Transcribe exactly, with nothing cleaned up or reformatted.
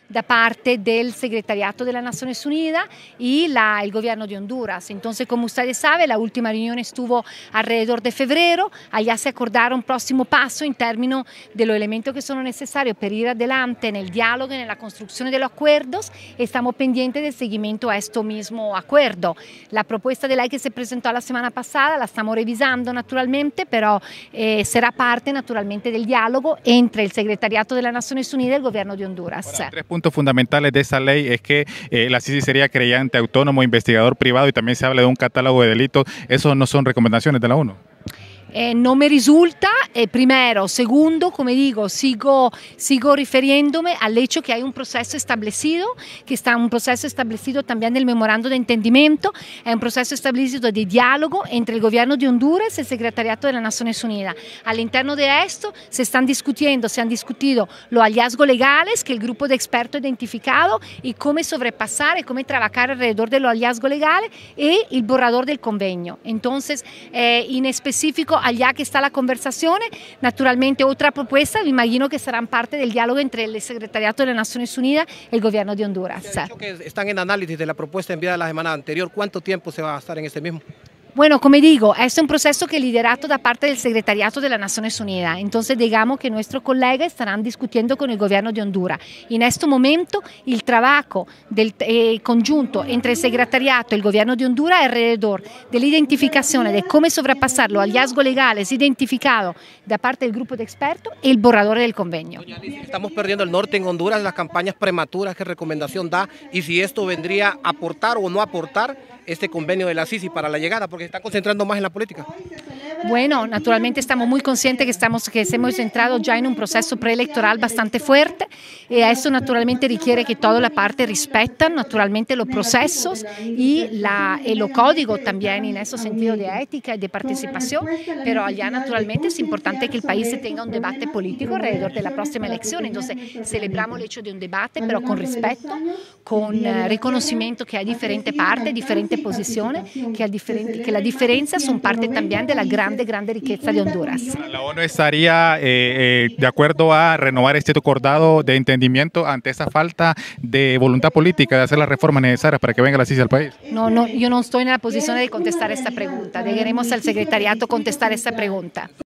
da parte del Secretariado de las Naciones Unidas y la, el gobierno de Honduras. Entonces, como ustedes saben, la última reunión estuvo alrededor de febrero, allá se acordaron un próximo paso en términos de los elementos que son necesarios para ir adelante en el diálogo, en la construcción de los acuerdos. Estamos pendientes del seguimiento a este mismo acuerdo. La propuesta de ley que se presentó la semana pasada la estamos revisando naturalmente, pero eh, será parte naturalmente del diálogo entre el Secretariado de las Naciones Unidas y el gobierno de Honduras. Bueno, tres puntos fundamentales de esa ley es que eh, la Sisi sería creyente autónomo, investigador privado y también se habla de un catálogo de delitos. ¿Esos no son recomendaciones de la ONU? Eh, no me resulta, eh, primero. Segundo, como digo, sigo, sigo refiriéndome al hecho que hay un proceso establecido, que está un proceso establecido también del memorando de entendimiento, hay un proceso establecido de diálogo entre el gobierno de Honduras y el Secretariado de las Naciones Unidas. Al interno de esto se están discutiendo, se han discutido los hallazgos legales que el grupo de expertos ha identificado y cómo sobrepasar y cómo trabajar alrededor de los hallazgos legales y el borrador del convenio. Entonces, eh, en específico, allá que está la conversación, naturalmente otra propuesta, me imagino que serán parte del diálogo entre el Secretariado de las Naciones Unidas y el gobierno de Honduras. Se ha dicho que están en análisis de la propuesta enviada la semana anterior. ¿Cuánto tiempo se va a estar en este mismo? Bueno, como digo, es un proceso que es liderado da parte del Secretariado de las Naciones Unidas. Entonces, digamos que nuestros colegas estarán discutiendo con el gobierno de Honduras. En este momento, el trabajo del, eh, conjunto entre el Secretariado y el gobierno de Honduras es alrededor de la identificación de cómo sobrepasar los hallazgos legales identificados da parte del grupo de expertos y el borrador del convenio. Estamos perdiendo el norte en Honduras, las campañas prematuras, ¿qué recomendación da? Y si esto vendría a aportar o no aportar este convenio de la Sisi para la llegada, porque se está concentrando más en la política. Bueno, naturalmente estamos muy conscientes que, estamos, que hemos entrado ya en un proceso preelectoral bastante fuerte y eso naturalmente requiere que toda la parte respetan naturalmente los procesos y, la, y los códigos también en ese sentido de ética y de participación, pero allá naturalmente es importante que el país tenga un debate político alrededor de la próxima elección. Entonces celebramos el hecho de un debate, pero con respeto, con uh, reconocimiento que hay diferentes partes, diferentes posiciones, que, hay diferente, que las diferencias son parte también de la grande, grande riqueza de Honduras. ¿La ONU estaría eh, eh, de acuerdo a renovar este acordado de entendimiento ante esa falta de voluntad política de hacer las reformas necesarias para que venga la Sisi al país? No, no, yo no estoy en la posición de contestar esta pregunta. Dejaremos al secretariado contestar esta pregunta.